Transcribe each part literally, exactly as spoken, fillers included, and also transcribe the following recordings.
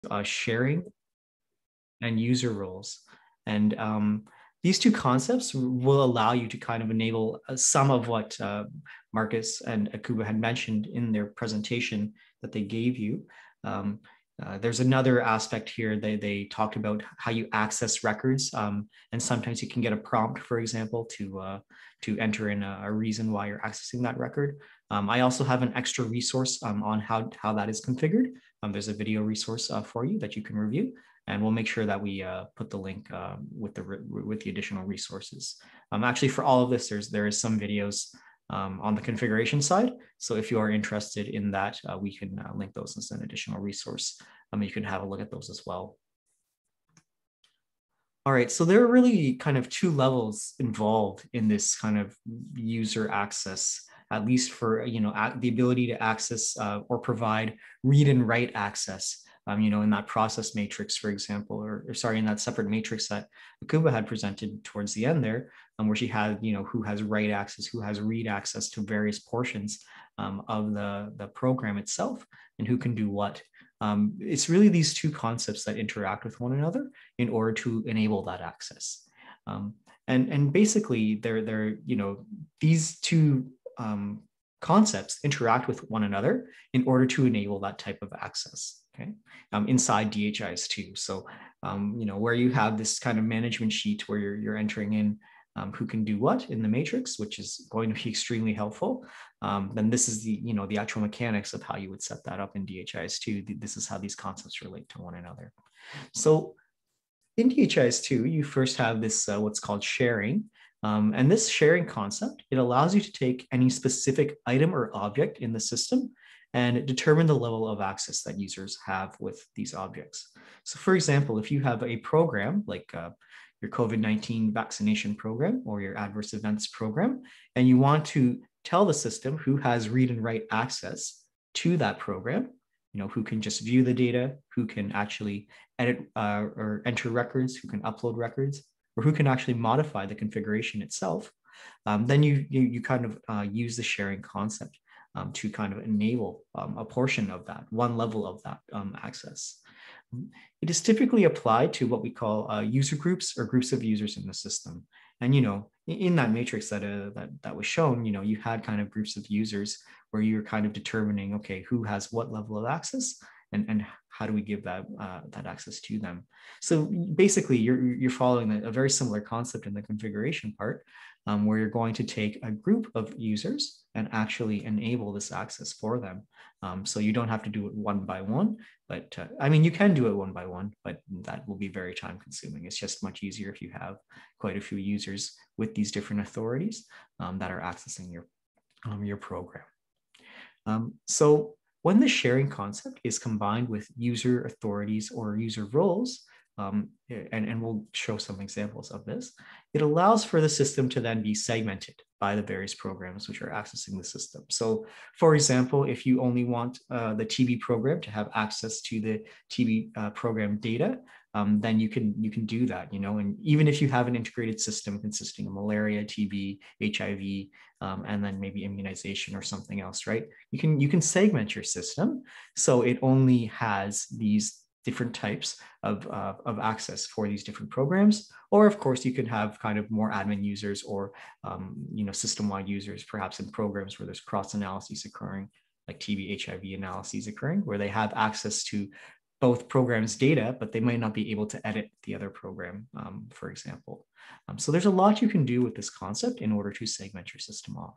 uh, sharing and user roles. And um, these two concepts will allow you to kind of enable uh, some of what uh, Marcus and Akuba had mentioned in their presentation that they gave you. Um, uh, there's another aspect here. They, they talked about how you access records. Um, and sometimes you can get a prompt, for example, to, uh, to enter in a, a reason why you're accessing that record. Um, I also have an extra resource um, on how, how that is configured. Um, there's a video resource uh, for you that you can review. And we'll make sure that we uh, put the link uh, with the with the additional resources. Um, actually, for all of this, there's there is some videos um, on the configuration side. So if you are interested in that, uh, we can uh, link those as an additional resource. Um, you can have a look at those as well. All right, so there are really kind of two levels involved in this kind of user access, at least for you know the ability to access uh, or provide read and write access. Um, you know, in that process matrix, for example, or, or sorry, in that separate matrix that Akuba had presented towards the end there, um, where she had, you know, who has write access, who has read access to various portions um, of the, the program itself, and who can do what. Um, it's really these two concepts that interact with one another in order to enable that access. Um, and, and basically, they're, they're, you know, these two um, concepts interact with one another in order to enable that type of access, okay, um, inside D H I S two. So, um, you know, where you have this kind of management sheet where you're, you're entering in um, who can do what in the matrix, which is going to be extremely helpful. Um, then this is the, you know, the actual mechanics of how you would set that up in D H I S two. This is how these concepts relate to one another. So in D H I S two, you first have this, uh, what's called sharing. Um, and this sharing concept, it allows you to take any specific item or object in the system and determine the level of access that users have with these objects. So for example, if you have a program like uh, your COVID nineteen vaccination program or your adverse events program, and you want to tell the system who has read and write access to that program, you know, who can just view the data, who can actually edit uh, or enter records, who can upload records, or who can actually modify the configuration itself, um, then you, you, you kind of uh, use the sharing concept um, to kind of enable um, a portion of that, one level of that um, access. It is typically applied to what we call uh, user groups or groups of users in the system. And, you know, in that matrix that, uh, that, that was shown, you know, you had kind of groups of users where you're kind of determining, okay, who has what level of access and, and how do we give that, uh, that access to them? So basically you're, you're following a, a very similar concept in the configuration part um, where you're going to take a group of users and actually enable this access for them. Um, so you don't have to do it one by one, but uh, I mean, you can do it one by one, but that will be very time consuming. It's just much easier if you have quite a few users with these different authorities um, that are accessing your, um, your program. Um, so when the sharing concept is combined with user authorities or user roles, um, and, and we'll show some examples of this, it allows for the system to then be segmented by the various programs which are accessing the system. So for example, if you only want uh, the T B program to have access to the T B uh, program data, um, then you can, you can do that, you know, and even if you have an integrated system consisting of malaria, T B, H I V, um, and then maybe immunization or something else, right? You can, you can segment your system so it only has these different types of, uh, of access for these different programs. Or of course, you can have kind of more admin users or um, you know, system-wide users, perhaps in programs where there's cross-analyses occurring, like T B, H I V analyses occurring, where they have access to both programs' data, but they might not be able to edit the other program, um, for example. Um, so there's a lot you can do with this concept in order to segment your system off.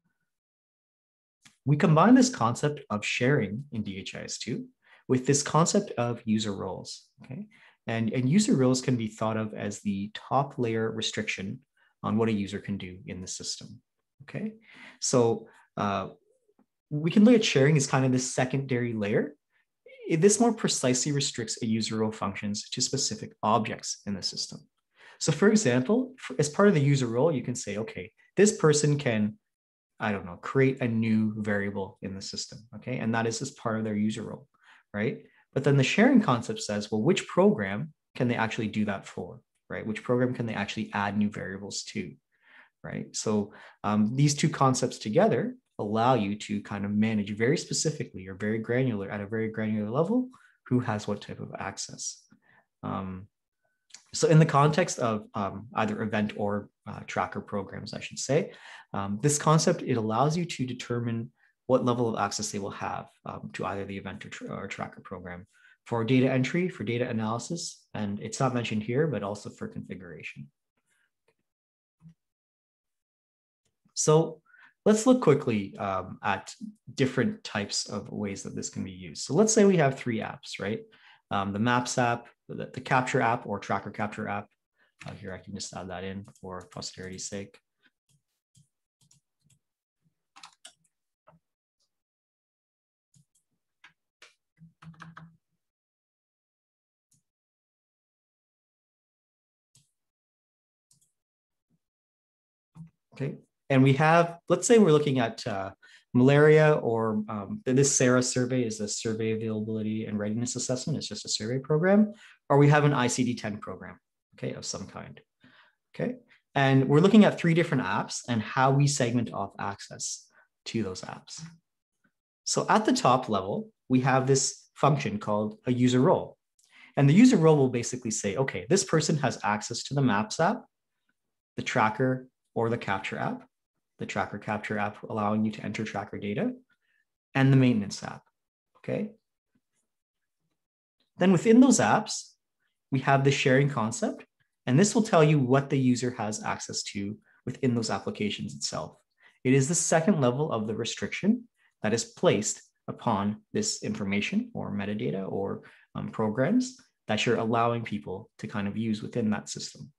We combine this concept of sharing in D H I S two with this concept of user roles, okay? And, and user roles can be thought of as the top layer restriction on what a user can do in the system, okay? So uh, we can look at sharing as kind of this secondary layer. This more precisely restricts a user role functions to specific objects in the system. So for example, for, as part of the user role, you can say, okay, this person can, I don't know, create a new variable in the system, okay? And that is as part of their user role, right? But then the sharing concept says, well, which program can they actually do that for, right? Which program can they actually add new variables to, right? So um, these two concepts together allow you to kind of manage very specifically or very granular at a very granular level who has what type of access. Um, so in the context of um, either event or uh, tracker programs, I should say, um, this concept, it allows you to determine what level of access they will have um, to either the event or, tra or tracker program for data entry, for data analysis, and it's not mentioned here, but also for configuration. So let's look quickly um, at different types of ways that this can be used. So let's say we have three apps, right? Um, the Maps app, the, the Capture app or Tracker Capture app. Uh, here, I can just add that in for posterity's sake. Okay, and we have, let's say we're looking at uh, malaria, or um, this SARA survey is a survey availability and readiness assessment. It's just a survey program, or we have an I C D ten program, okay, of some kind, okay? And we're looking at three different apps and how we segment off access to those apps. So at the top level, we have this function called a user role. And the user role will basically say, okay, this person has access to the Maps app, the Tracker or the Capture app, the Tracker Capture app allowing you to enter tracker data, and the Maintenance app, okay? Then within those apps, we have the sharing concept, and this will tell you what the user has access to within those applications itself. It is the second level of the restriction that is placed upon this information or metadata or um, programs that you're allowing people to kind of use within that system.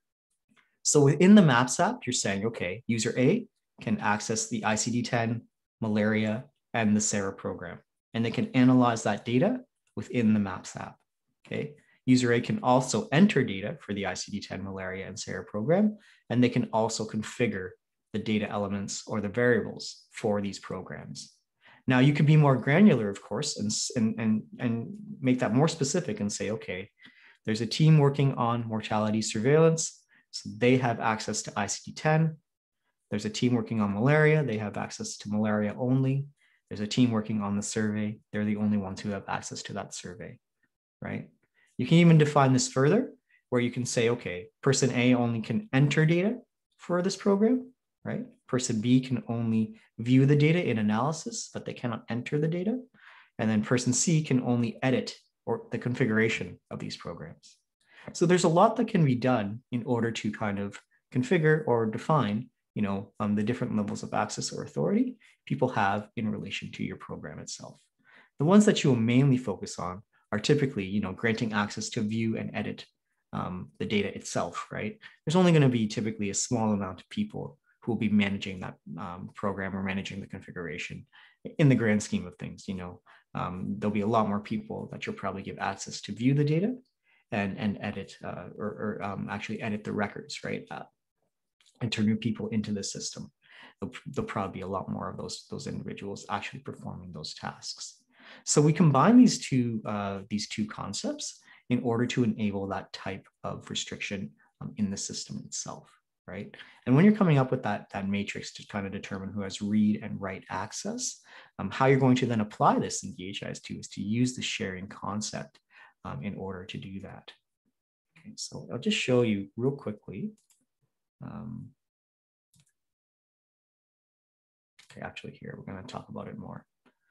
So within the Maps app, you're saying, okay, user A can access the I C D ten, malaria, and the SARA program, and they can analyze that data within the Maps app, okay? User A can also enter data for the I C D ten, malaria, and SARA program, and they can also configure the data elements or the variables for these programs. Now, you could be more granular, of course, and, and, and, and make that more specific and say, okay, there's a team working on mortality surveillance, so they have access to I C D ten. There's a team working on malaria, they have access to malaria only. There's a team working on the survey, they're the only ones who have access to that survey, right? You can even define this further, where you can say, okay, person A only can enter data for this program, right? Person B can only view the data in analysis, but they cannot enter the data. And then person C can only edit or the configuration of these programs. So there's a lot that can be done in order to kind of configure or define, you know, um, the different levels of access or authority people have in relation to your program itself. The ones that you will mainly focus on are typically, you know, granting access to view and edit um, the data itself, right? There's only going to be typically a small amount of people who will be managing that um, program or managing the configuration in the grand scheme of things. You know, um, there'll be a lot more people that you'll probably give access to view the data and, and edit uh, or, or um, actually edit the records, right? Uh, enter new people into the system. There'll, there'll probably be a lot more of those, those individuals actually performing those tasks. So we combine these two, uh, these two concepts in order to enable that type of restriction um, in the system itself, right? And when you're coming up with that, that matrix to kind of determine who has read and write access, um, how you're going to then apply this in D H I S two is to use the sharing concept um, in order to do that. Okay, so I'll just show you real quickly. Um, okay, actually here, we're going to talk about it more.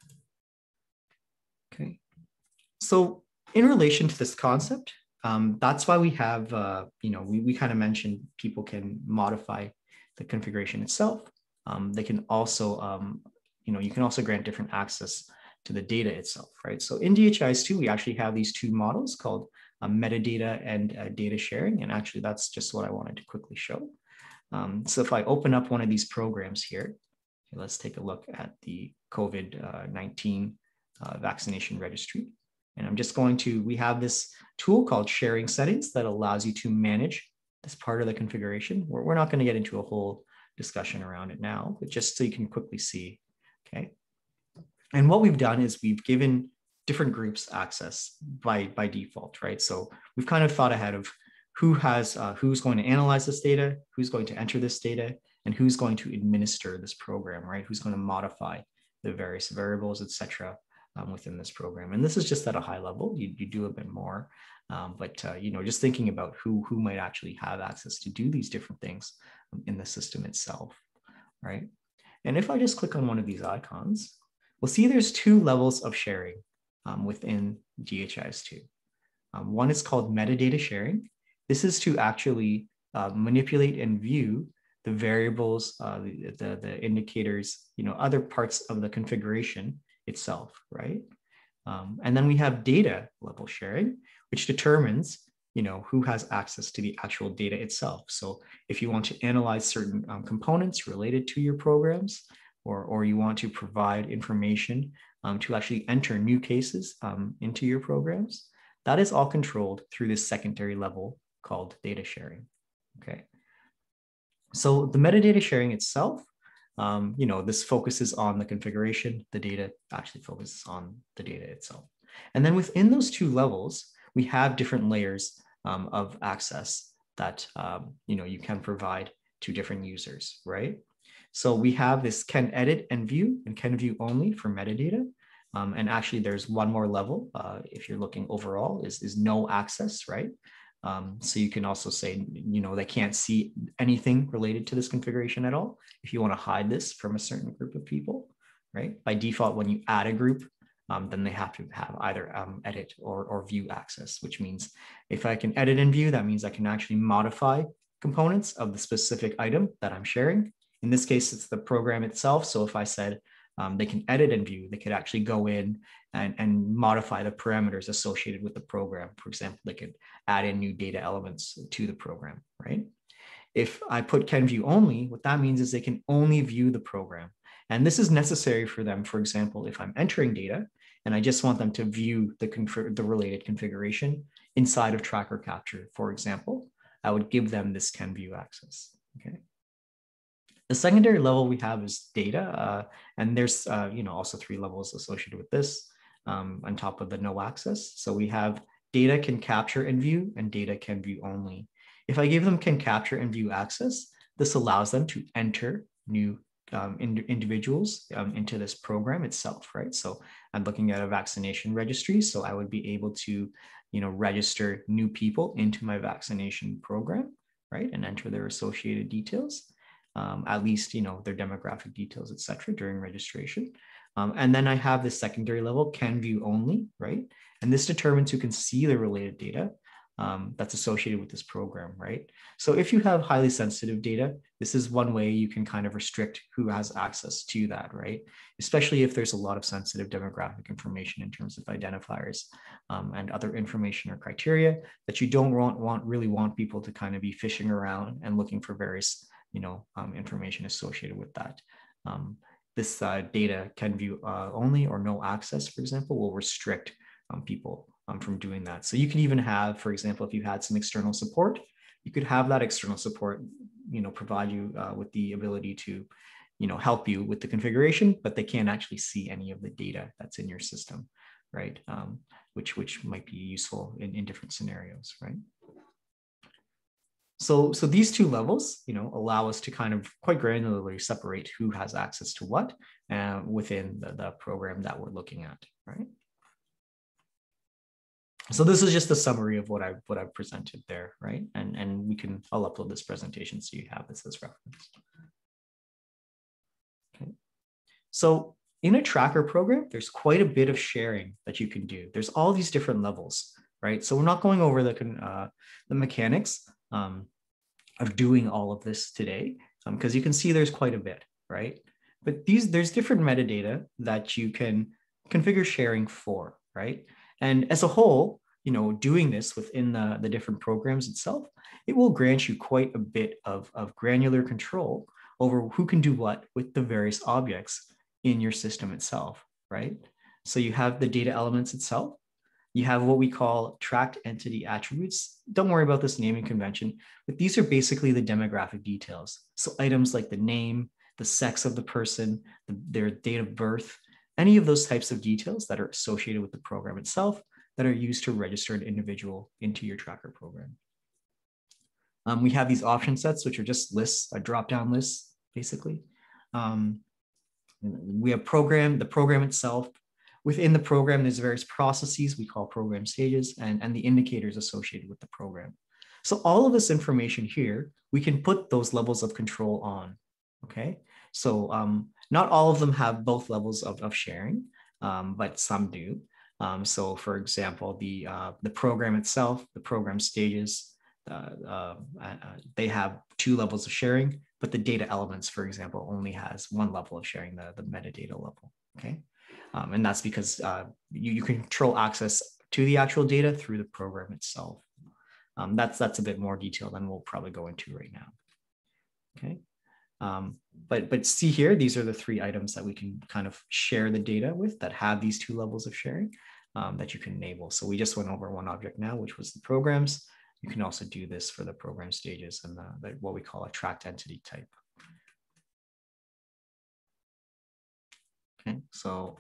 Okay, so in relation to this concept, um, that's why we have, uh, you know, we, we kind of mentioned people can modify the configuration itself. Um, they can also, um, you know, you can also grant different access to the data itself, right? So in D H I S two, we actually have these two models called uh, metadata and uh, data sharing. And actually, that's just what I wanted to quickly show. Um, so if I open up one of these programs here, okay, let's take a look at the COVID nineteen uh, vaccination registry. And I'm just going to, we have this tool called sharing settings that allows you to manage this part of the configuration. We're, we're not going to get into a whole discussion around it now, but just so you can quickly see, okay? And what we've done is we've given different groups access by, by default, right? So we've kind of thought ahead of who has, uh, who's going to analyze this data, who's going to enter this data, and who's going to administer this program, right? Who's going to modify the various variables, et cetera, um, within this program. And this is just at a high level. You, you do a bit more, um, but uh, you know, just thinking about who, who might actually have access to do these different things in the system itself, right? And if I just click on one of these icons, we'll see there's two levels of sharing um, within D H I S two. Um, one is called metadata sharing. This is to actually uh, manipulate and view the variables, uh, the, the, the indicators, you know, other parts of the configuration itself, right? Um, and then we have data level sharing, which determines, you know, who has access to the actual data itself. So if you want to analyze certain um, components related to your programs, or, or you want to provide information um, to actually enter new cases um, into your programs, that is all controlled through this secondary level called data sharing, okay? So the metadata sharing itself, um, you know, this focuses on the configuration. The data actually focuses on the data itself. And then within those two levels, we have different layers um, of access that, um, you know, you can provide to different users, right? So we have this can edit and view and can view only for metadata. Um, and actually there's one more level, uh, if you're looking overall, is, is no access, right? Um, so you can also say, you know, they can't see anything related to this configuration at all. If you want to hide this from a certain group of people, right? By default, when you add a group, um, then they have to have either um, edit or, or view access, which means if I can edit and view, that means I can actually modify components of the specific item that I'm sharing. In this case, it's the program itself. So if I said um, they can edit and view, they could actually go in and, and modify the parameters associated with the program. For example, they could add in new data elements to the program, right? If I put can view only, what that means is they can only view the program. And this is necessary for them, for example, if I'm entering data and I just want them to view the, the related configuration inside of tracker capture, for example, I would give them this can view access, okay? The secondary level we have is data, uh, and there's uh, you know, also three levels associated with this um, on top of the no access. So we have data can capture and view, and data can view only. If I give them can capture and view access, this allows them to enter new um, ind individuals um, into this program itself, right? So I'm looking at a vaccination registry, so I would be able to, you know, register new people into my vaccination program, right, and enter their associated details. Um, at least, you know, their demographic details, et cetera, during registration. Um, and then I have this secondary level, can view only, right? And this determines who can see the related data um, that's associated with this program, right? So if you have highly sensitive data, this is one way you can kind of restrict who has access to that, right? Especially if there's a lot of sensitive demographic information in terms of identifiers um, and other information or criteria that you don't want, want really want people to kind of be fishing around and looking for various you know, um, information associated with that. Um, this uh, data can view uh, only or no access, for example, will restrict um, people um, from doing that. So you can even have, for example, if you had some external support, you could have that external support, you know, provide you uh, with the ability to, you know, help you with the configuration, but they can't actually see any of the data that's in your system, right? Um, which, which might be useful in, in different scenarios, right? So, so these two levels, you know, allow us to kind of quite granularly separate who has access to what uh, within the, the program that we're looking at, right? So this is just a summary of what I've what I've presented there, right? And and we can I'll upload this presentation so you have this as reference. Okay. So in a tracker program, there's quite a bit of sharing that you can do. There's all these different levels, right? So we're not going over the uh, the mechanics. Um, of doing all of this today, because um, you can see there's quite a bit, right? But these there's different metadata that you can configure sharing for, right? And as a whole, you know, doing this within the, the different programs itself, it will grant you quite a bit of, of granular control over who can do what with the various objects in your system itself, right? So you have the data elements itself. You have what we call tracked entity attributes. Don't worry about this naming convention, but these are basically the demographic details. So items like the name, the sex of the person, the, their date of birth, any of those types of details that are associated with the program itself that are used to register an individual into your tracker program. Um, we have these option sets, which are just lists, a drop-down list, basically. Um, we have program, the program itself. Within the program, there's various processes we call program stages and, and the indicators associated with the program. So all of this information here, we can put those levels of control on, okay? So um, not all of them have both levels of, of sharing, um, but some do. Um, so for example, the, uh, the program itself, the program stages, uh, uh, uh, they have two levels of sharing, but the data elements, for example, only has one level of sharing, the, the metadata level, okay? Um, and that's because uh, you, you can control access to the actual data through the program itself. Um, that's, that's a bit more detail than we'll probably go into right now, okay? Um, but, but see here, these are the three items that we can kind of share the data with that have these two levels of sharing um, that you can enable. So we just went over one object now, which was the programs. You can also do this for the program stages and the, the, what we call a tracked entity type. Okay, so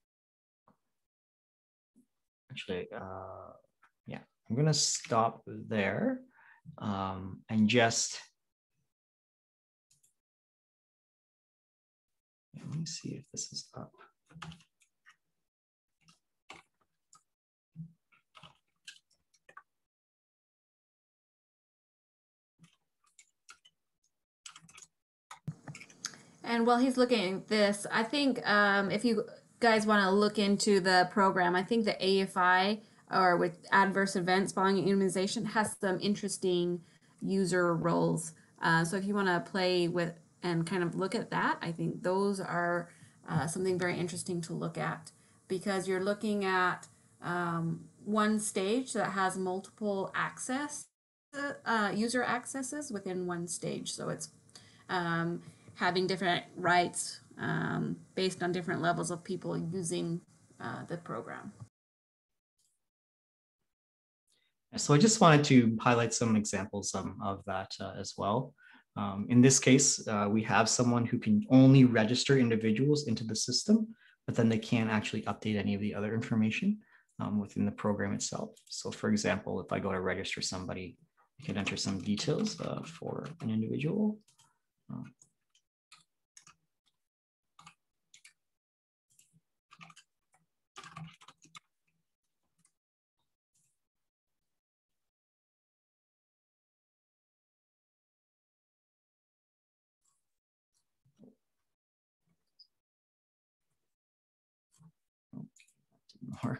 actually, uh, yeah, I'm gonna stop there um, and just, let me see if this is up. And while he's looking at this, I think um, if you guys want to look into the program, I think the A F I, or with adverse events following immunization, has some interesting user roles. Uh, so if you want to play with and kind of look at that, I think those are uh, something very interesting to look at, because you're looking at um, one stage that has multiple access uh, user accesses within one stage. So it's um, having different rights um, based on different levels of people using uh, the program. So I just wanted to highlight some examples um, of that uh, as well. Um, in this case, uh, we have someone who can only register individuals into the system, but then they can't actually update any of the other information um, within the program itself. So for example, if I go to register somebody, I can enter some details uh, for an individual. Uh, work.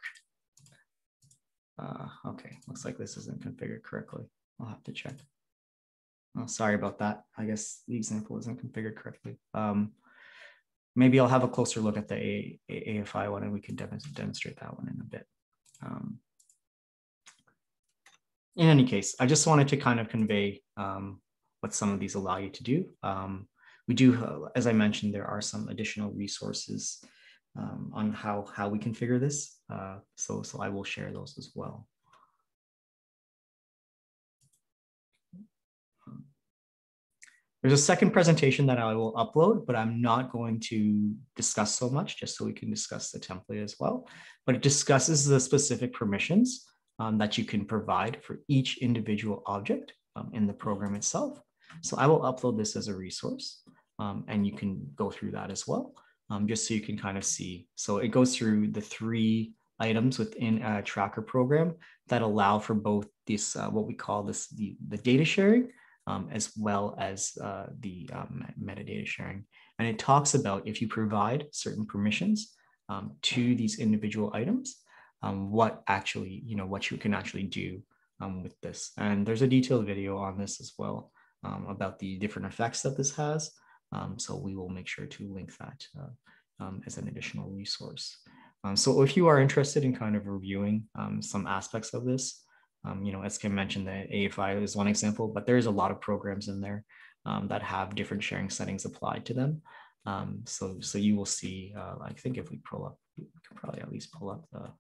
Uh, okay, looks like this isn't configured correctly. I'll have to check. Oh, sorry about that. I guess the example isn't configured correctly. Um, maybe I'll have a closer look at the A F I one and we can demonstrate that one in a bit. Um, in any case, I just wanted to kind of convey um, what some of these allow you to do. Um, we do, uh, as I mentioned, there are some additional resources um, on how, how we configure this. Uh, so, so I will share those as well. There's a second presentation that I will upload, but I'm not going to discuss so much, just so we can discuss the template as well. But it discusses the specific permissions um, that you can provide for each individual object um, in the program itself. So I will upload this as a resource um, and you can go through that as well, um, just so you can kind of see. So it goes through the three items within a tracker program that allow for both this, uh, what we call this, the, the data sharing, Um, as well as uh, the um, metadata sharing. And it talks about if you provide certain permissions um, to these individual items, um, what actually, you know, what you can actually do um, with this. And there's a detailed video on this as well um, about the different effects that this has. Um, so we will make sure to link that uh, um, as an additional resource. Um, so if you are interested in kind of reviewing um, some aspects of this, Um, you know, as Kim mentioned, the A F I is one example, but there's a lot of programs in there um, that have different sharing settings applied to them. Um, so, so you will see, uh, I think if we pull up, we can probably at least pull up the,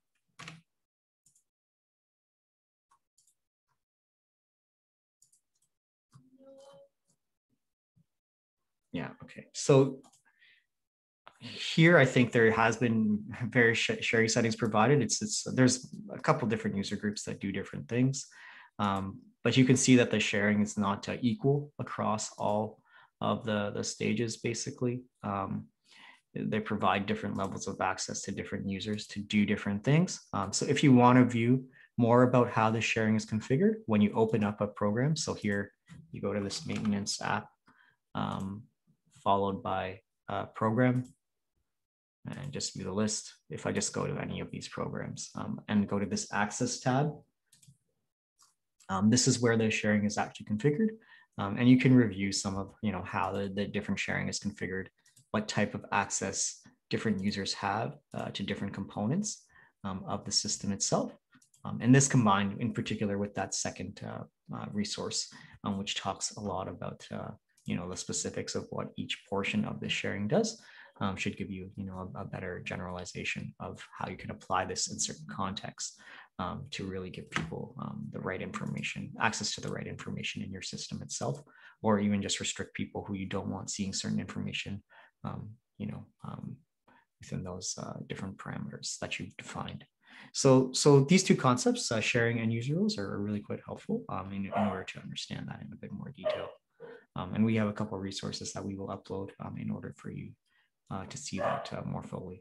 yeah, okay. So here, I think there has been various sharing settings provided. It's, it's there's a couple different user groups that do different things, um, but you can see that the sharing is not uh, equal across all of the the stages, basically. Um, they provide different levels of access to different users to do different things. Um, so if you want to view more about how the sharing is configured when you open up a program, so here you go to this maintenance app, um, followed by uh, program, and just view the list. If I just go to any of these programs um, and go to this access tab, um, this is where the sharing is actually configured. Um, and you can review some of, you know, how the, the different sharing is configured, what type of access different users have uh, to different components um, of the system itself. Um, and this combined in particular with that second uh, uh, resource, um, which talks a lot about, uh, you know, the specifics of what each portion of the sharing does, um, should give you, you know, a, a better generalization of how you can apply this in certain contexts. Um, to really give people um, the right information, access to the right information in your system itself, or even just restrict people who you don't want seeing certain information, um, you know, um, within those uh, different parameters that you've defined. So, so these two concepts, uh, sharing and user rules, are really quite helpful um, in, in order to understand that in a bit more detail. Um, and we have a couple of resources that we will upload um, in order for you uh, to see that uh, more fully.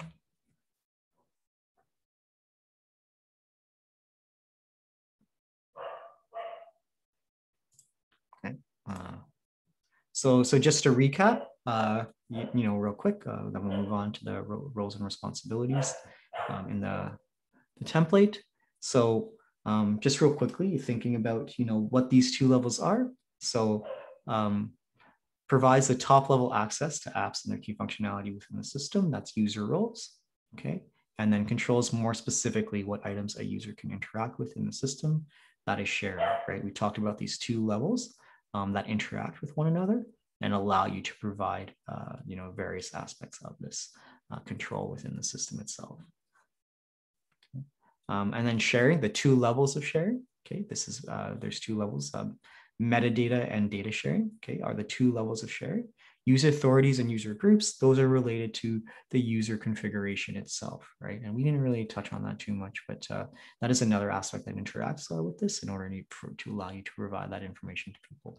Okay. Uh, so, so just to recap, uh, you, you know, real quick, uh, then we'll move on to the ro roles and responsibilities um, in the, the template. So um, just real quickly, thinking about, you know, what these two levels are. So um, provides the top level access to apps and their key functionality within the system. That's user roles, okay? And then controls more specifically what items a user can interact with in the system. That is sharing, right? We talked about these two levels um, that interact with one another and allow you to provide, uh, you know, various aspects of this uh, control within the system itself. Okay. Um, and then sharing, the two levels of sharing, okay? This is, uh, there's two levels. Um, metadata and data sharing, okay, are the two levels of sharing. User authorities and user groups, those are related to the user configuration itself, right? And we didn't really touch on that too much, but uh, that is another aspect that interacts uh, with this in order to, to allow you to provide that information to people.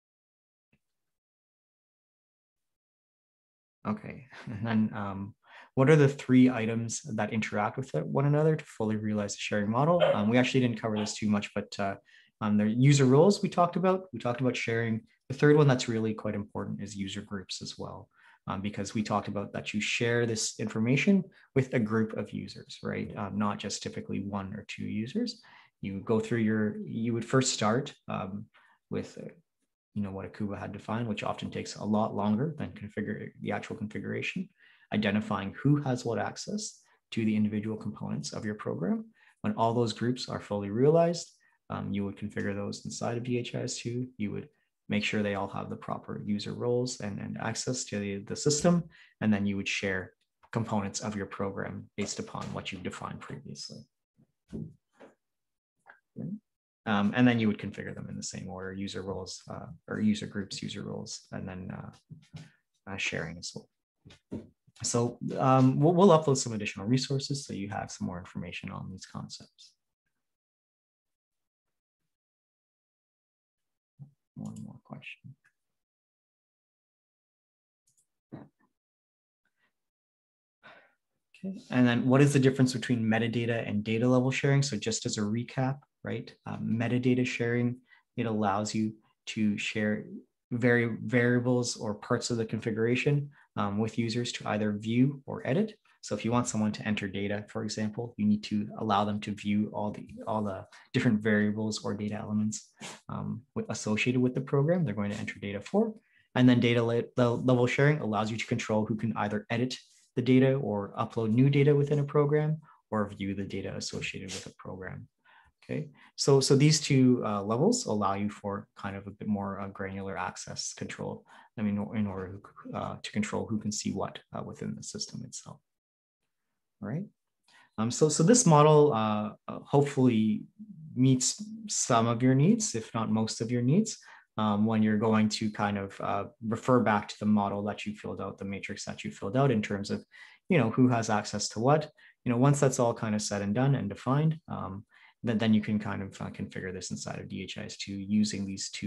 Okay, and then um, what are the three items that interact with one another to fully realize the sharing model? Um, we actually didn't cover this too much, but uh, um, the user roles we talked about, we talked about sharing. The third one that's really quite important is user groups as well, um, because we talked about that you share this information with a group of users, right? Um, not just typically one or two users. You go through your, you would first start um, with you know, what Akuba had defined, which often takes a lot longer than configure the actual configuration, identifying who has what access to the individual components of your program. When all those groups are fully realized, um, you would configure those inside of D H I S two. You would make sure they all have the proper user roles and, and access to the, the system, and then you would share components of your program based upon what you've defined previously. Okay. Um, and then you would configure them in the same order, user roles uh, or user groups, user roles, and then uh, uh, sharing as well. So um, we'll, we'll upload some additional resources so you have some more information on these concepts. One more question. Okay, and then what is the difference between metadata and data level sharing? So just as a recap, right? Um, metadata sharing, it allows you to share very variables or parts of the configuration um, with users to either view or edit. So if you want someone to enter data, for example, you need to allow them to view all the all the different variables or data elements um, associated with the program they're going to enter data for. And then data le level sharing allows you to control who can either edit the data or upload new data within a program or view the data associated with a program. Okay, so so these two uh, levels allow you for kind of a bit more uh, granular access control. I mean, in order uh, to control who can see what uh, within the system itself. All right. Um, so so this model uh, hopefully meets some of your needs, if not most of your needs. Um, when you're going to kind of uh, refer back to the model that you filled out, the matrix that you filled out in terms of, you know, who has access to what. You know, once that's all kind of said and done and defined, um, then, then you can kind of uh, configure this inside of D H I S two using these two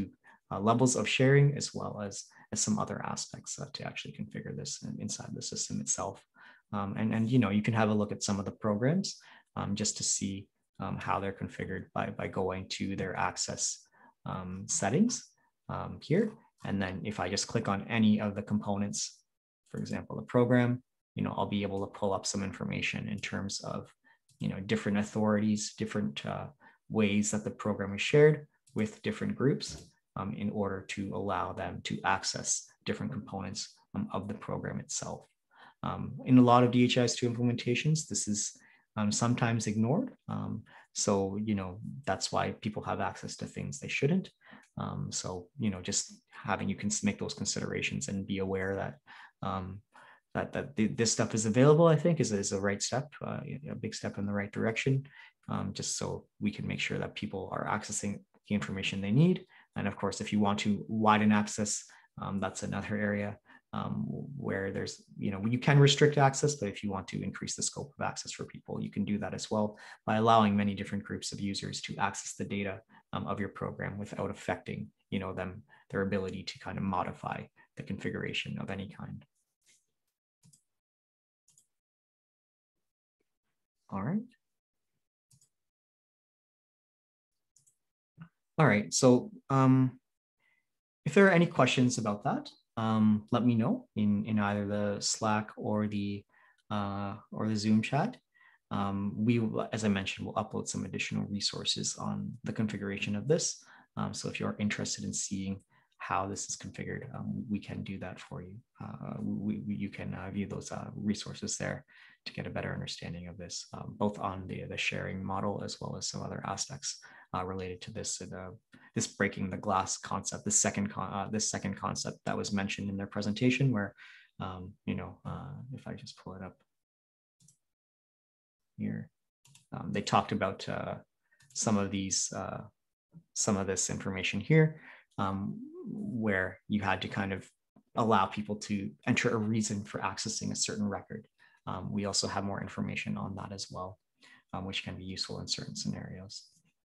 uh, levels of sharing, as well as, as some other aspects uh, to actually configure this inside the system itself. Um, and, and, you know, you can have a look at some of the programs um, just to see um, how they're configured by, by going to their access um, settings um, here. And then if I just click on any of the components, for example, the program, you know, I'll be able to pull up some information in terms of, you know, different authorities, different uh, ways that the program is shared with different groups um, in order to allow them to access different components um, of the program itself. Um, in a lot of D H I S two implementations, this is um, sometimes ignored. Um, so, you know, that's why people have access to things they shouldn't. Um, so, you know, just having you can make those considerations and be aware that um, that, that the, this stuff is available, I think is, is a right step, uh, a big step in the right direction, um, just so we can make sure that people are accessing the information they need. And of course, if you want to widen access, um, that's another area um, where there's, you know, you can restrict access, but if you want to increase the scope of access for people, you can do that as well by allowing many different groups of users to access the data um, of your program without affecting, you know, them, their ability to kind of modify the configuration of any kind. All right. All right, so um, if there are any questions about that, um, let me know in, in either the Slack or the, uh, or the Zoom chat. Um, we, as I mentioned, will upload some additional resources on the configuration of this. Um, so if you're interested in seeing how this is configured, um, we can do that for you. Uh, we, we, you can uh, view those uh, resources there to get a better understanding of this, um, both on the, the sharing model as well as some other aspects uh, related to this, uh, this breaking the glass concept, the second con uh, this second concept that was mentioned in their presentation, where um, you know, uh, if I just pull it up here, um, they talked about uh, some of these, uh, some of this information here, um, where you had to kind of allow people to enter a reason for accessing a certain record. Um, we also have more information on that as well, um, which can be useful in certain scenarios.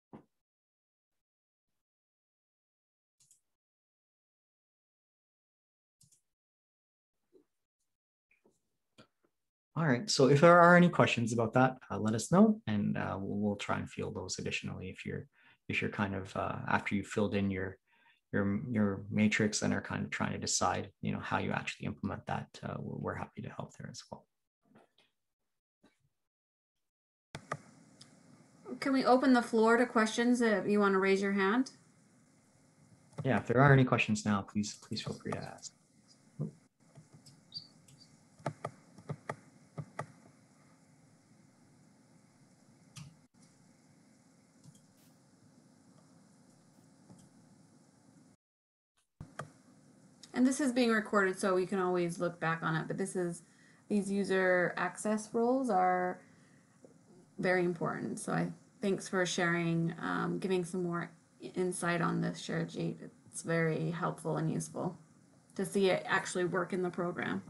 All right, so if there are any questions about that, uh, let us know, and uh, we'll, we'll try and field those additionally if you're if you're kind of uh, after you've filled in your your your matrix and are kind of trying to decide, you know, how you actually implement that. Uh, we're happy to help there as well. Can we open the floor to questions if you want to raise your hand? Yeah, if there are any questions now, please please feel free to ask. And this is being recorded, so we can always look back on it. But this is, these user access roles are very important. So I thanks for sharing, um, giving some more insight on this, Shurajit. It's very helpful and useful to see it actually work in the program.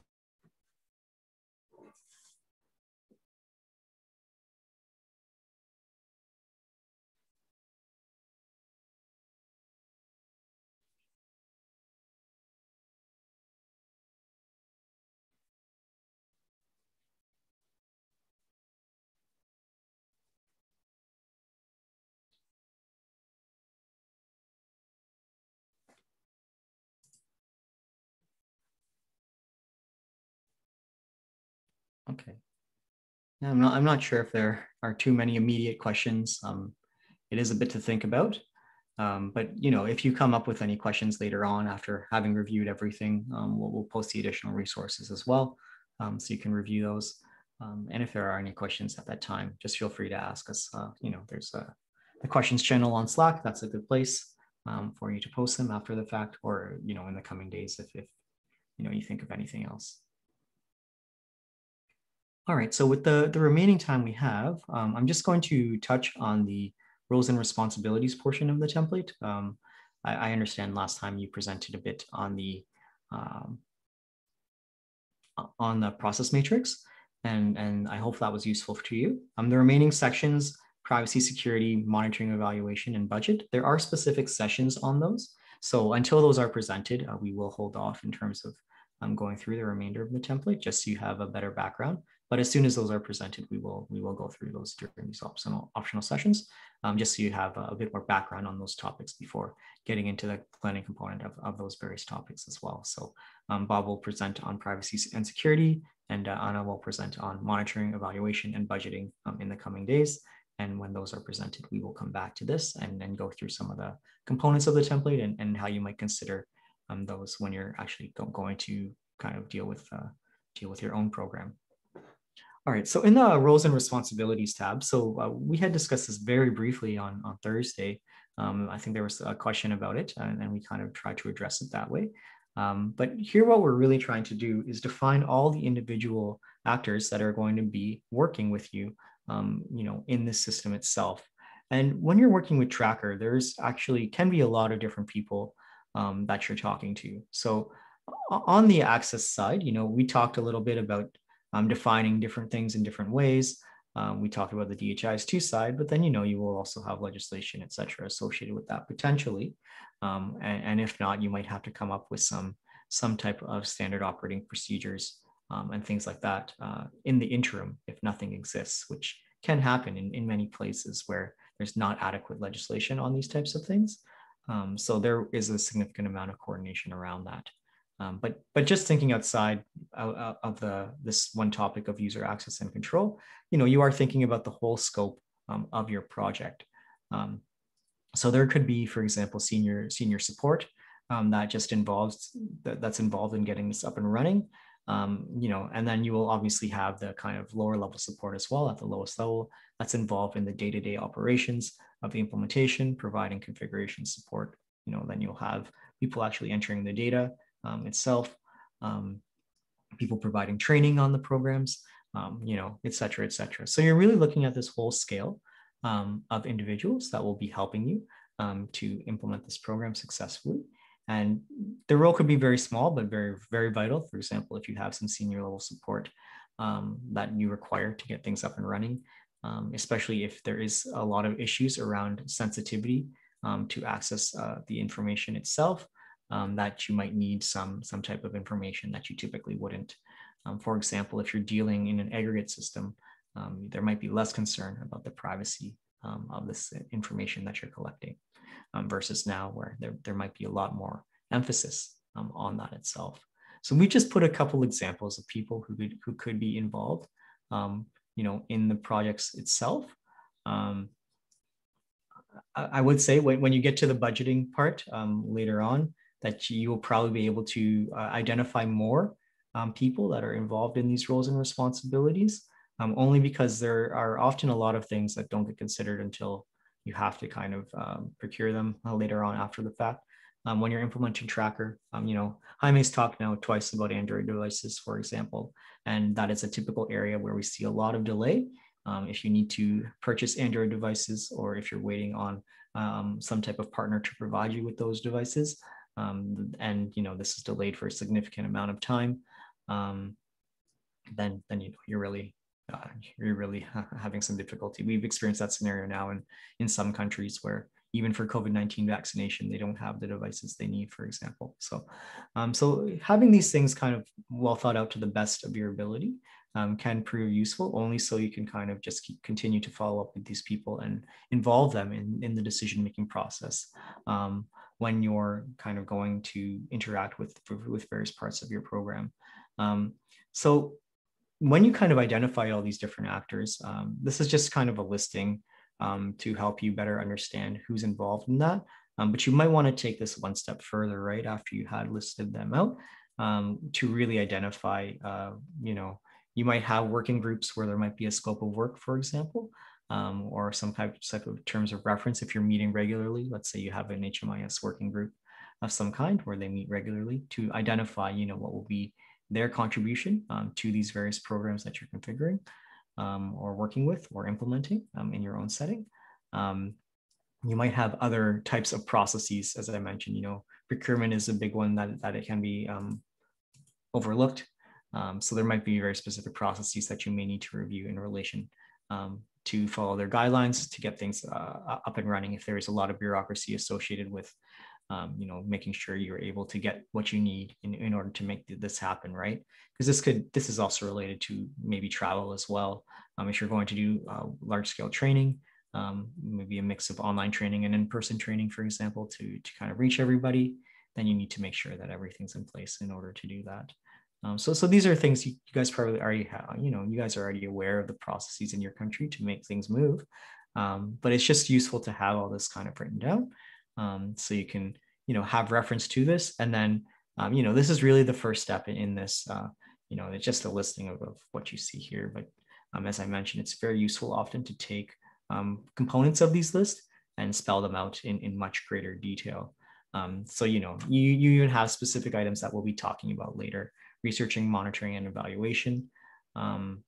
Okay. Yeah, I'm not I'm not sure if there are too many immediate questions. Um, it is a bit to think about. Um, but you know, if you come up with any questions later on after having reviewed everything, um, we'll, we'll post the additional resources as well, um, so you can review those. Um, and if there are any questions at that time, just feel free to ask us. Uh, you know, there's a, a questions channel on Slack. That's a good place um, for you to post them after the fact, or you know, in the coming days if, if you know you think of anything else. All right, so with the, the remaining time we have, um, I'm just going to touch on the roles and responsibilities portion of the template. Um, I, I understand last time you presented a bit on the um, on the process matrix, and, and I hope that was useful to you. Um, the remaining sections, privacy, security, monitoring, evaluation, and budget, there are specific sessions on those. So until those are presented, uh, we will hold off in terms of um, going through the remainder of the template, just so you have a better background. But as soon as those are presented, we will we will go through those during these optional optional sessions, um, just so you have a, a bit more background on those topics before getting into the planning component of, of those various topics as well. So um, Bob will present on privacy and security, and uh, Anna will present on monitoring, evaluation, and budgeting um, in the coming days. And when those are presented, we will come back to this and, and go through some of the components of the template and, and how you might consider um, those when you're actually go, going to kind of deal with uh, deal with your own program. All right, so in the roles and responsibilities tab, so uh, we had discussed this very briefly on, on Thursday. Um, I think there was a question about it, and, and we kind of tried to address it that way. Um, but here, what we're really trying to do is define all the individual actors that are going to be working with you, um, you know, in this system itself. And when you're working with Tracker, there's actually can be a lot of different people um, that you're talking to. So on the access side, you know, we talked a little bit about um, defining different things in different ways. Um, we talked about the D H I S two side, but then, you know, you will also have legislation, et cetera, associated with that potentially. Um, and, and if not, you might have to come up with some, some type of standard operating procedures um, and things like that uh, in the interim, if nothing exists, which can happen in, in many places where there's not adequate legislation on these types of things. Um, so there is a significant amount of coordination around that. Um, but but just thinking outside uh, of the this one topic of user access and control, you know, you are thinking about the whole scope um, of your project. Um, so there could be, for example, senior senior support um, that just involves that, that's involved in getting this up and running. Um, you know, and then you will obviously have the kind of lower level support as well at the lowest level that's involved in the day-to-day operations of the implementation, providing configuration support. You know, then you'll have people actually entering the data um, itself, um, people providing training on the programs, um, you know, et cetera, et cetera. So you're really looking at this whole scale um, of individuals that will be helping you um, to implement this program successfully. And the role could be very small, but very, very vital. For example, if you have some senior level support um, that you require to get things up and running, um, especially if there is a lot of issues around sensitivity um, to access uh, the information itself, um, that you might need some, some type of information that you typically wouldn't. Um, for example, if you're dealing in an aggregate system, um, there might be less concern about the privacy um, of this information that you're collecting. Um, versus now where there, there might be a lot more emphasis um, on that itself. So we just put a couple examples of people who could, who could be involved um, you know, in the projects itself. Um, I, I would say when, when you get to the budgeting part um, later on, that you will probably be able to uh, identify more um, people that are involved in these roles and responsibilities, um, only because there are often a lot of things that don't get considered until you have to kind of um, procure them uh, later on after the fact. Um, when you're implementing Tracker, um, you know, Jaime's talked now twice about Android devices, for example, and that is a typical area where we see a lot of delay. Um, if you need to purchase Android devices, or if you're waiting on um, some type of partner to provide you with those devices, um, and you know this is delayed for a significant amount of time, um, then then you know you're really uh, you're really having some difficulty. We've experienced that scenario now in, in some countries where even for COVID nineteen vaccination, they don't have the devices they need, for example. So, um, so having these things kind of well thought out to the best of your ability um, can prove useful, only so you can kind of just keep, continue to follow up with these people and involve them in, in the decision-making process um, when you're kind of going to interact with, with various parts of your program. Um, so when you kind of identify all these different actors, um, this is just kind of a listing um, to help you better understand who's involved in that. Um, but you might want to take this one step further, right, after you had listed them out, um, to really identify, uh, you know, you might have working groups where there might be a scope of work, for example, um, or some type of terms of reference if you're meeting regularly. Let's say you have an H M I S working group of some kind where they meet regularly to identify, you know, what will be their contribution um, to these various programs that you're configuring um, or working with or implementing um, in your own setting. Um, you might have other types of processes, as I mentioned, you know, procurement is a big one that, that it can be um, overlooked. Um, so there might be very specific processes that you may need to review in relation um, to follow their guidelines to get things uh, up and running if there is a lot of bureaucracy associated with um, you know, making sure you're able to get what you need in, in order to make this happen, right? Because this could, this is also related to maybe travel as well. Um, if you're going to do uh, large scale training, um, maybe a mix of online training and in-person training, for example, to, to kind of reach everybody, then you need to make sure that everything's in place in order to do that. Um, so, so these are things you, you guys probably already have, you know, you guys are already aware of the processes in your country to make things move. Um, but it's just useful to have all this kind of written down, um, so you can, you know, have reference to this. And then, um, you know, this is really the first step in, in this, uh, you know, it's just a listing of, of what you see here. But um, as I mentioned, it's very useful often to take um, components of these lists and spell them out in, in much greater detail. Um, so, you know, you, you even have specific items that we'll be talking about later: researching, monitoring, and evaluation. Um,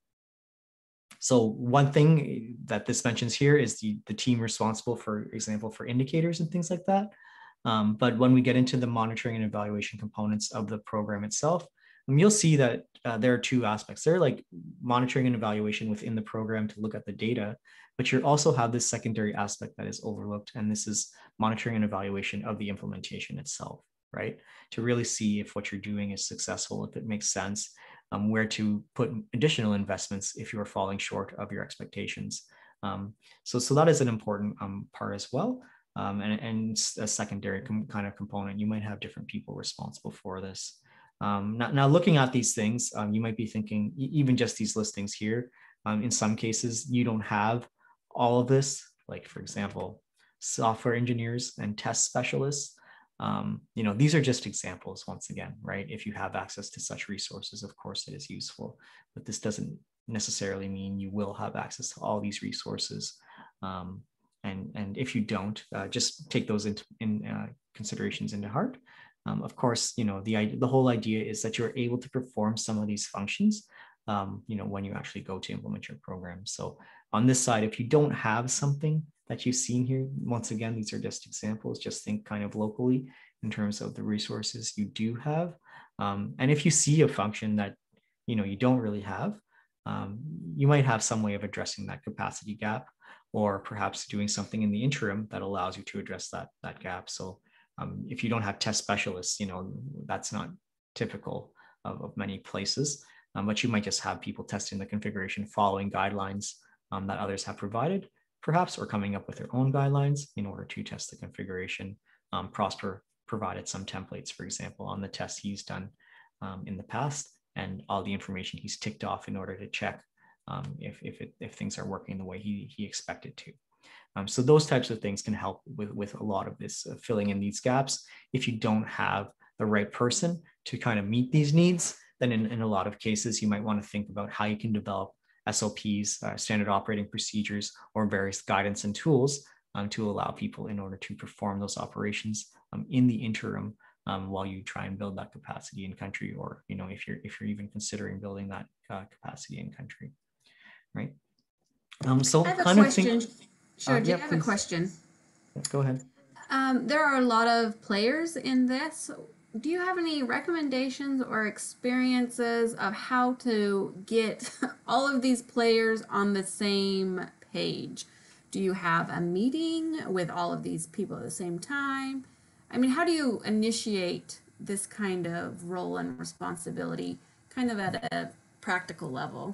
so one thing that this mentions here is the, the team responsible, for example, for indicators and things like that. Um, but when we get into the monitoring and evaluation components of the program itself, um, you'll see that uh, there are two aspects. They're like monitoring and evaluation within the program to look at the data, but you also have this secondary aspect that is overlooked, and this is monitoring and evaluation of the implementation itself, right? To really see if what you're doing is successful, if it makes sense, um, where to put additional investments if you are falling short of your expectations. Um, so, so that is an important um, part as well. Um, and, and a secondary kind of component. You might have different people responsible for this. Um, now, now, looking at these things, um, you might be thinking, even just these listings here, um, in some cases, you don't have all of this. Like, for example, software engineers and test specialists. Um, you know, these are just examples, once again, right? If you have access to such resources, of course, it is useful, but this doesn't necessarily mean you will have access to all these resources. Um, and, and if you don't, uh, just take those into in, uh, considerations into heart. Um, of course, you know, the, the whole idea is that you're able to perform some of these functions, um, you know, when you actually go to implement your program. So on this side, if you don't have something that you've seen here, once again, these are just examples, just think kind of locally in terms of the resources you do have. Um, and if you see a function that, you know, you don't really have, um, you might have some way of addressing that capacity gap, or perhaps doing something in the interim that allows you to address that, that gap. So um, if you don't have test specialists, you know, that's not typical of, of many places, um, but you might just have people testing the configuration following guidelines um, that others have provided, perhaps, or coming up with their own guidelines in order to test the configuration. Um, Prosper provided some templates, for example, on the tests he's done um, in the past, and all the information he's ticked off in order to check um, if, if, it, if things are working the way he, he expected to. Um, so those types of things can help with, with a lot of this, uh, filling in these gaps. If you don't have the right person to kind of meet these needs, then in, in a lot of cases, you might want to think about how you can develop S O Ps, uh, standard operating procedures, or various guidance and tools um, to allow people in order to perform those operations um, in the interim um, while you try and build that capacity in country, or, you know, if you're, if you're even considering building that uh, capacity in country, right? Um, so I have a kind of think, question. uh, Sure, Jay, yeah, I have a please, question. yeah, go ahead. Um, there are a lot of players in this. Do you have any recommendations or experiences of how to get all of these players on the same page? Do you have a meeting with all of these people at the same time? I mean, how do you initiate this kind of role and responsibility kind of at a practical level?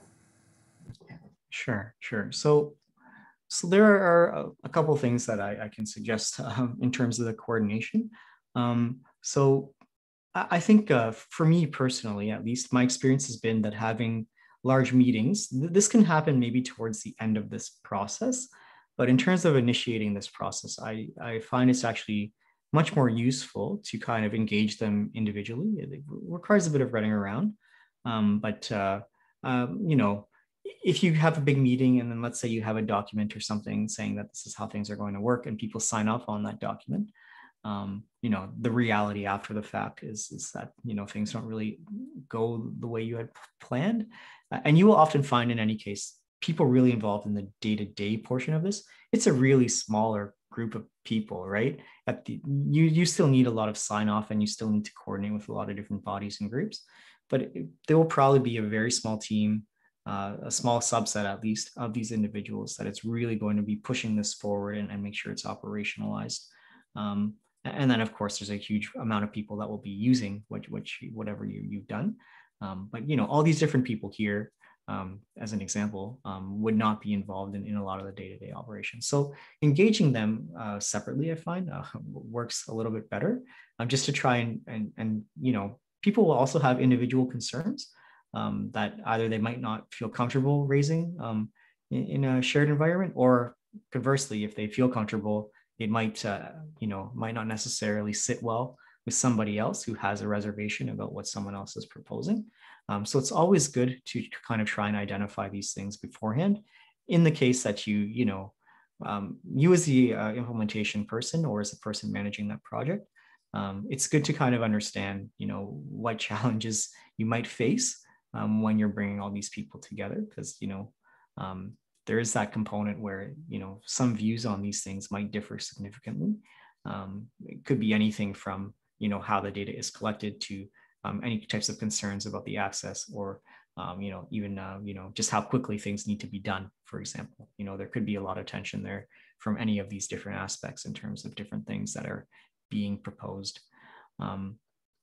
Sure, sure. So, so there are a, a couple of things that I, I can suggest um, in terms of the coordination. Um, so I, I think uh, for me personally, at least, my experience has been that having large meetings, th- this can happen maybe towards the end of this process. But in terms of initiating this process, I, I find it's actually much more useful to kind of engage them individually. It requires a bit of running around. Um, but, uh, um, you know, if you have a big meeting and then let's say you have a document or something saying that this is how things are going to work and people sign off on that document, um, you know, the reality after the fact is, is that, you know, things don't really go the way you had planned. Uh, and you will often find in any case, people really involved in the day-to-day portion of this, it's a really smaller group of people, right? At the, you, you still need a lot of sign off and you still need to coordinate with a lot of different bodies and groups, but it, there will probably be a very small team, uh, a small subset at least of these individuals that it's really going to be pushing this forward and, and make sure it's operationalized. Um, And then of course there's a huge amount of people that will be using what, which whatever you, you've done. Um, but you know, all these different people here, um, as an example, um, would not be involved in, in a lot of the day-to-day operations. So engaging them uh, separately, I find uh, works a little bit better, um, just to try and, and, and, you know, people will also have individual concerns um, that either they might not feel comfortable raising um, in, in a shared environment, or conversely, if they feel comfortable, it might, uh, you know, might not necessarily sit well with somebody else who has a reservation about what someone else is proposing. Um, so it's always good to, to kind of try and identify these things beforehand. In the case that you, you know, um, you as the uh, implementation person or as the person managing that project, um, it's good to kind of understand, you know, what challenges you might face um, when you're bringing all these people together, because, you know, um, there is that component where, you know, some views on these things might differ significantly. Um, it could be anything from, you know, how the data is collected to um, any types of concerns about the access, or, um, you know, even, uh, you know, just how quickly things need to be done, for example. You know, there could be a lot of tension there from any of these different aspects in terms of different things that are being proposed. Um,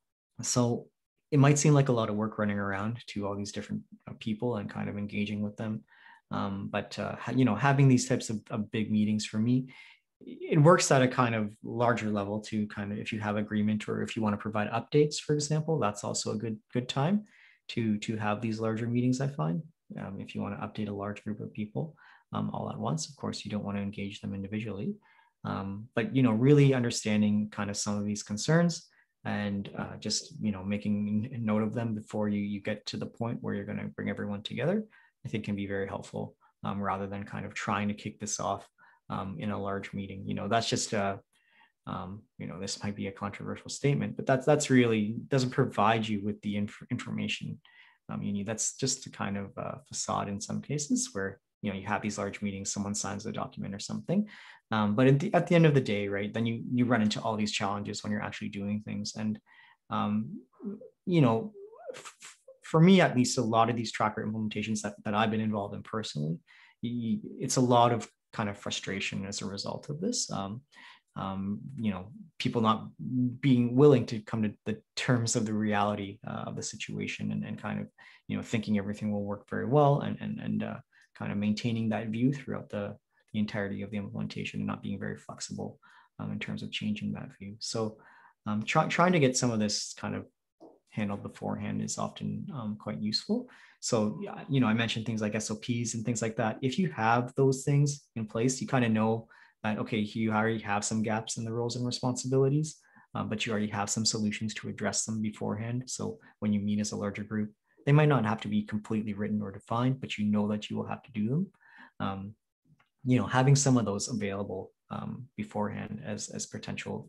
so it might seem like a lot of work running around to all these different uh, people and kind of engaging with them. Um, but, uh, you know, having these types of, of big meetings for me, it works at a kind of larger level to kind of, if you have agreement or if you want to provide updates, for example, that's also a good, good time to, to have these larger meetings, I find. Um, if you want to update a large group of people um, all at once, of course, you don't want to engage them individually. Um, but, you know, really understanding kind of some of these concerns and uh, just, you know, making a note of them before you, you get to the point where you're going to bring everyone together, I think can be very helpful, um, rather than kind of trying to kick this off um, in a large meeting. You know, that's just a, um, you know, this might be a controversial statement, but that's, that's really doesn't provide you with the inf- information um, you need. That's just a kind of uh, facade in some cases where, you know, you have these large meetings, someone signs a document or something. Um, but at the, at the end of the day, right, then you, you run into all these challenges when you're actually doing things. And, um, you know, f- for me, at least, a lot of these tracker implementations that, that I've been involved in personally, it's a lot of kind of frustration as a result of this. Um, um, you know, people not being willing to come to the terms of the reality uh, of the situation, and, and kind of, you know, thinking everything will work very well, and, and, and uh, kind of maintaining that view throughout the, the entirety of the implementation, and not being very flexible um, in terms of changing that view. So um, try, trying to get some of this kind of handled beforehand is often um, quite useful. So, you know, I mentioned things like S O Ps and things like that. If you have those things in place, you kind of know that, okay, you already have some gaps in the roles and responsibilities, um, but you already have some solutions to address them beforehand. So when you meet as a larger group, they might not have to be completely written or defined, but you know that you will have to do them. Um, you know, having some of those available um, beforehand as, as potential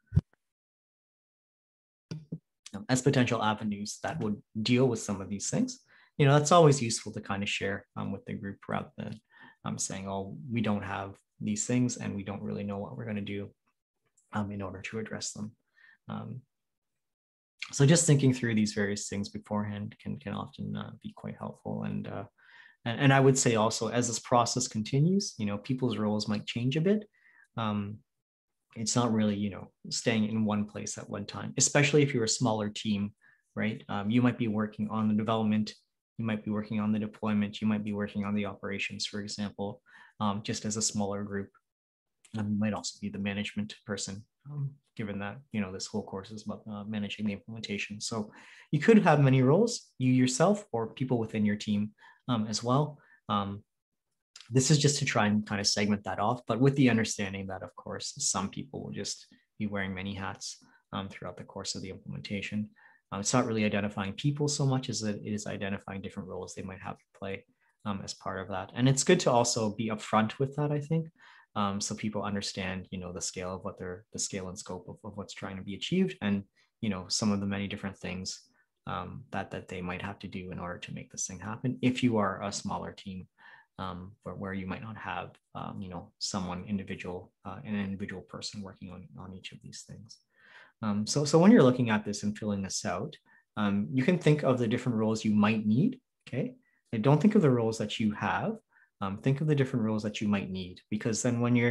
as potential avenues that would deal with some of these things. You know, that's always useful to kind of share um, with the group, rather than um, saying, oh, we don't have these things and we don't really know what we're going to do um, in order to address them. Um, so just thinking through these various things beforehand can, can often uh, be quite helpful. And, uh, and, and I would say also, as this process continues, you know, people's roles might change a bit. Um, it's not really, you know, staying in one place at one time, especially if you're a smaller team, right? Um, you might be working on the development, you might be working on the deployment, you might be working on the operations, for example, um, just as a smaller group. Um, you might also be the management person, um, given that, you know, this whole course is about uh, managing the implementation. So you could have many roles, you yourself or people within your team um, as well. Um, this is just to try and kind of segment that off, but with the understanding that, of course, some people will just be wearing many hats um, throughout the course of the implementation. Um, it's not really identifying people so much as it is identifying different roles they might have to play um, as part of that. And it's good to also be upfront with that, I think, um, so people understand, you know, the scale of what they're, the scale and scope of, of what's trying to be achieved, and, you know, some of the many different things um, that, that they might have to do in order to make this thing happen if you are a smaller team. Um, where, where you might not have, um, you know, someone individual, uh, an individual person working on, on each of these things. Um, so, so when you're looking at this and filling this out, um, you can think of the different roles you might need, okay? And don't think of the roles that you have, um, think of the different roles that you might need, because then when you're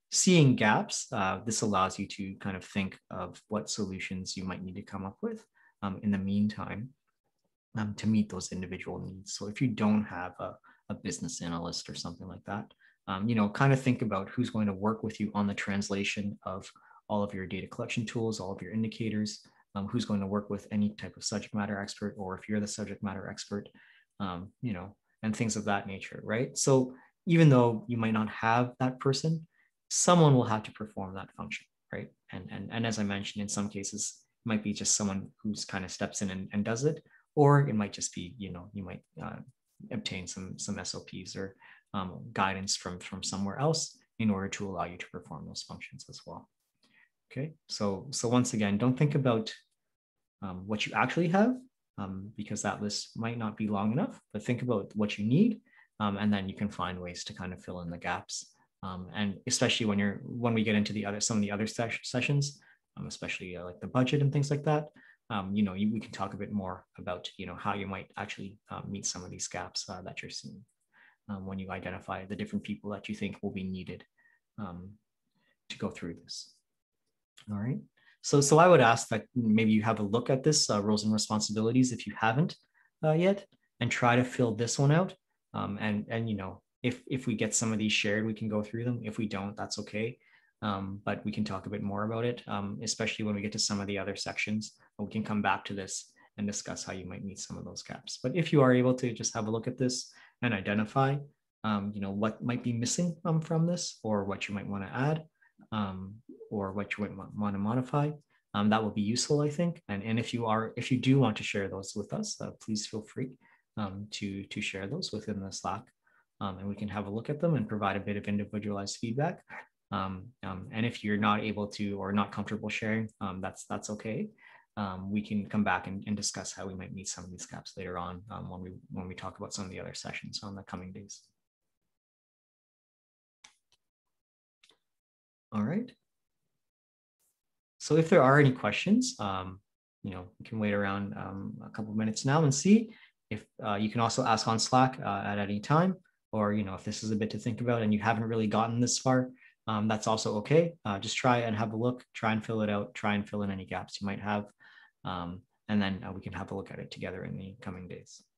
seeing gaps, uh, this allows you to kind of think of what solutions you might need to come up with um, in the meantime um, to meet those individual needs. So if you don't have a, a business analyst or something like that, um, you know, kind of think about who's going to work with you on the translation of all of your data collection tools, all of your indicators, um, who's going to work with any type of subject matter expert, or if you're the subject matter expert, um, you know, and things of that nature, right? So even though you might not have that person, someone will have to perform that function, right? And and, and as I mentioned, in some cases, it might be just someone who's kind of steps in and, and does it, or it might just be, you know, you might uh, obtain some some S O Ps or um, guidance from from somewhere else in order to allow you to perform those functions as well. Okay, so so once again, don't think about um, what you actually have, um, because that list might not be long enough, but think about what you need, um, and then you can find ways to kind of fill in the gaps. Um, and especially when you're when we get into the other some of the other ses- sessions, um, especially uh, like the budget and things like that, um, you know, you, we can talk a bit more about, you know, how you might actually um, meet some of these gaps uh, that you're seeing um, when you identify the different people that you think will be needed um, to go through this. All right. So, so I would ask that maybe you have a look at this uh, roles and responsibilities if you haven't uh, yet, and try to fill this one out. Um, and and you know, if if we get some of these shared, we can go through them. If we don't, that's okay. Um, but we can talk a bit more about it, um, especially when we get to some of the other sections. We can come back to this and discuss how you might meet some of those gaps. But if you are able to just have a look at this and identify, um, you know, what might be missing um, from this, or what you might want to add, um, or what you might want to modify, um, that will be useful, I think. And, and if you are, if you do want to share those with us, uh, please feel free um, to, to share those within the Slack. Um, and we can have a look at them and provide a bit of individualized feedback. Um, um, and if you're not able to or not comfortable sharing, um, that's that's okay. Um, we can come back and, and discuss how we might meet some of these gaps later on um, when we when we talk about some of the other sessions on the coming days. All right. So if there are any questions, um, you know, you can wait around um, a couple of minutes now and see if uh, you can also ask on Slack uh, at any time, or, you know, if this is a bit to think about and you haven't really gotten this far, um, that's also okay. Uh, just try and have a look, try and fill it out, try and fill in any gaps you might have. Um, and then uh, we can have a look at it together in the coming days.